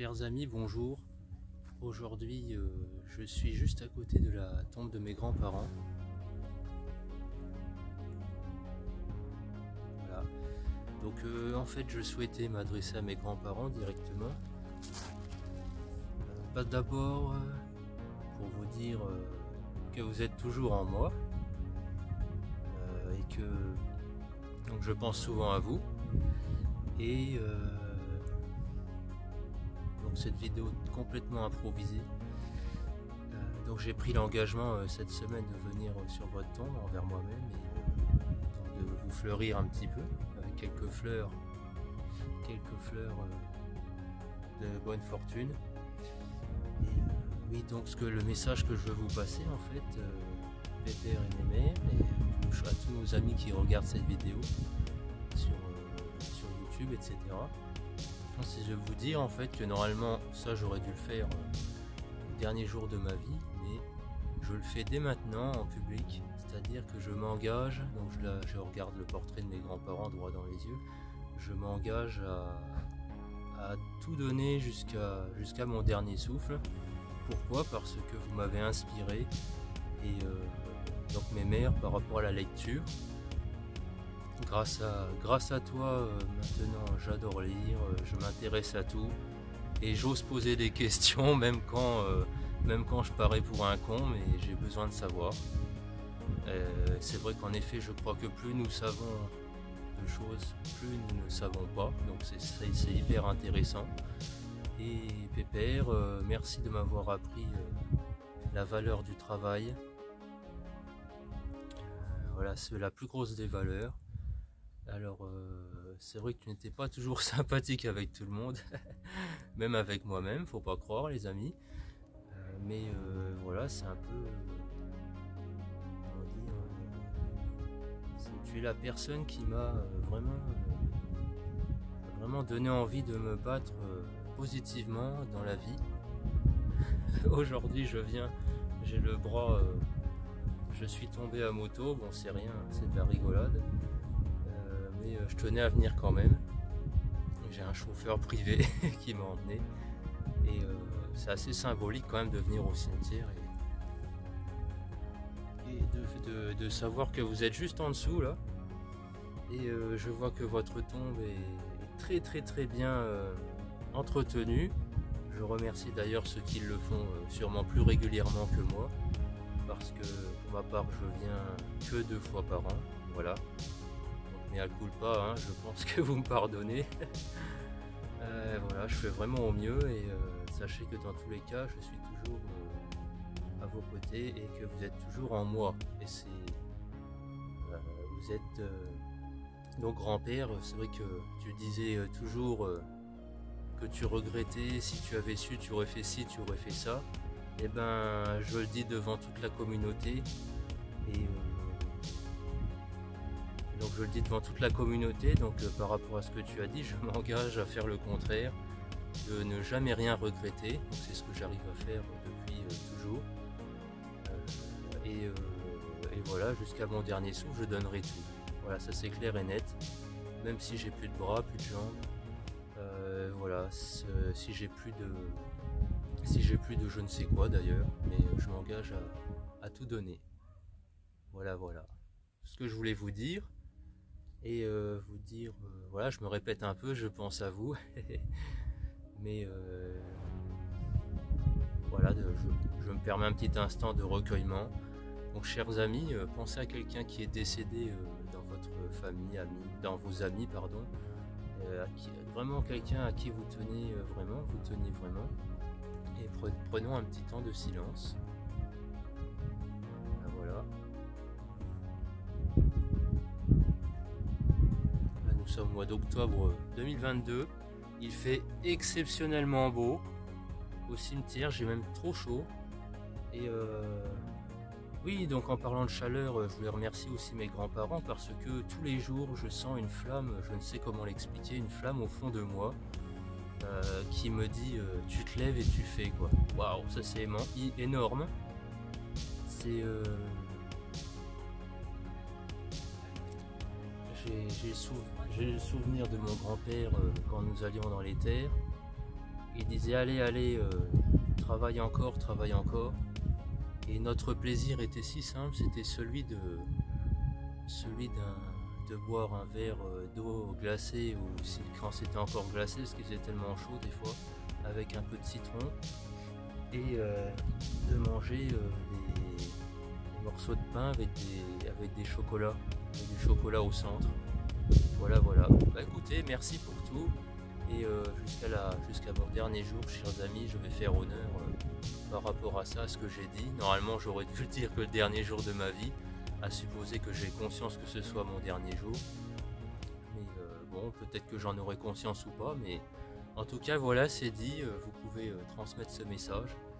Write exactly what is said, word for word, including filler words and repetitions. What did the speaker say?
Chers amis, bonjour. Aujourd'hui, euh, je suis juste à côté de la tombe de mes grands-parents. Voilà. Donc, euh, en fait, je souhaitais m'adresser à mes grands-parents directement. Euh, pas d'abord, euh, pour vous dire euh, que vous êtes toujours en moi euh, et que donc je pense souvent à vous. Et euh, donc cette vidéo complètement improvisée. Euh, donc j'ai pris l'engagement euh, cette semaine de venir euh, sur votre tombe envers moi-même et euh, de vous fleurir un petit peu avec quelques fleurs, quelques fleurs euh, de bonne fortune. Et euh, oui, donc ce que le message que je veux vous passer en fait, euh, Pépère et Mémère et à tous, à tous nos amis qui regardent cette vidéo sur euh, sur YouTube, et cetera. Si je vous dire en fait que normalement ça j'aurais dû le faire euh, au dernier jour de ma vie, mais je le fais dès maintenant en public, c'est-à-dire que je m'engage, donc je, la, je regarde le portrait de mes grands-parents droit dans les yeux, je m'engage à, à tout donner jusqu'à jusqu'à mon dernier souffle. Pourquoi? Parce que vous m'avez inspiré et euh, donc mes mères par rapport à la lecture. Grâce à, grâce à toi, euh, maintenant j'adore lire, euh, je m'intéresse à tout et j'ose poser des questions même quand, euh, même quand je parais pour un con, mais j'ai besoin de savoir. Euh, c'est vrai qu'en effet je crois que plus nous savons de choses, plus nous ne savons pas, donc c'est hyper intéressant. Et Pépère, euh, merci de m'avoir appris euh, la valeur du travail. Euh, voilà, c'est la plus grosse des valeurs. Alors, euh, c'est vrai que tu n'étais pas toujours sympathique avec tout le monde, même avec moi-même, faut pas croire les amis. Euh, mais euh, voilà, c'est un peu, euh, comment dire, euh, tu es la personne qui m'a euh, vraiment, euh, vraiment donné envie de me battre euh, positivement dans la vie. Aujourd'hui, je viens, j'ai le bras, euh, je suis tombé à moto, bon c'est rien, c'est de la rigolade. Mais je tenais à venir quand même. J'ai un chauffeur privé qui m'a emmené et euh, c'est assez symbolique quand même de venir au cimetière et, et de, de, de savoir que vous êtes juste en dessous là. Et euh, je vois que votre tombe est, est très très très bien euh, entretenue. Je remercie d'ailleurs ceux qui le font euh, sûrement plus régulièrement que moi, parce que pour ma part je viens que deux fois par an. Voilà. Mais à coup pas, hein, je pense que vous me pardonnez. euh, voilà, je fais vraiment au mieux et euh, sachez que dans tous les cas, je suis toujours euh, à vos côtés et que vous êtes toujours en moi. Et c'est, euh, vous êtes euh, donc grand-père. C'est vrai que tu disais euh, toujours euh, que tu regrettais, si tu avais su, tu aurais fait ci, tu aurais fait ça. Et ben, je le dis devant toute la communauté et euh, donc je le dis devant toute la communauté, donc euh, par rapport à ce que tu as dit, je m'engage à faire le contraire, de ne jamais rien regretter. Donc c'est ce que j'arrive à faire depuis euh, toujours. Euh, et, euh, et voilà, jusqu'à mon dernier souffle, je donnerai tout. Voilà, ça c'est clair et net. Même si j'ai plus de bras, plus de jambes. Euh, voilà, si j'ai plus de, si j'ai plus de je ne sais quoi d'ailleurs, mais euh, je m'engage à, à tout donner. Voilà, voilà. Ce que je voulais vous dire. Et euh, vous dire, euh, voilà, je me répète un peu, je pense à vous, mais euh, voilà, de, je, je me permets un petit instant de recueillement. Donc, chers amis, euh, pensez à quelqu'un qui est décédé euh, dans votre famille, amis, dans vos amis, pardon, euh, à qui, vraiment quelqu'un à qui vous tenez euh, vraiment, vous tenez vraiment, et pre, prenons un petit temps de silence. Voilà. Nous sommes au mois d'octobre deux mille vingt-deux, il fait exceptionnellement beau au cimetière, j'ai même trop chaud. Et euh, oui, donc en parlant de chaleur, je voulais remercier aussi mes grands-parents parce que tous les jours je sens une flamme, je ne sais comment l'expliquer, une flamme au fond de moi euh, qui me dit euh, tu te lèves et tu fais quoi. Waouh, ça c'est énorme. C'est euh, j'ai le, sou le souvenir de mon grand-père euh, quand nous allions dans les terres. Il disait disait allez, allez, euh, travaille encore, travaille encore. Et notre plaisir était si simple, c'était celui de celui d'un de boire un verre d'eau glacée, ou si, quand c'était encore glacé, parce qu'il faisait tellement chaud des fois, avec un peu de citron, et euh, de manger euh, des, des morceaux de pain avec des, avec des chocolats, avec du chocolat au centre. Voilà, voilà. Bah écoutez, merci pour tout. Et euh, jusqu'à la, jusqu'à mon dernier jour, chers amis, je vais faire honneur euh, par rapport à ça, à ce que j'ai dit. Normalement, j'aurais dû dire que le dernier jour de ma vie, à supposer que j'ai conscience que ce soit mon dernier jour. Mais euh, bon, peut-être que j'en aurai conscience ou pas, mais en tout cas, voilà, c'est dit. Euh, vous pouvez euh, transmettre ce message.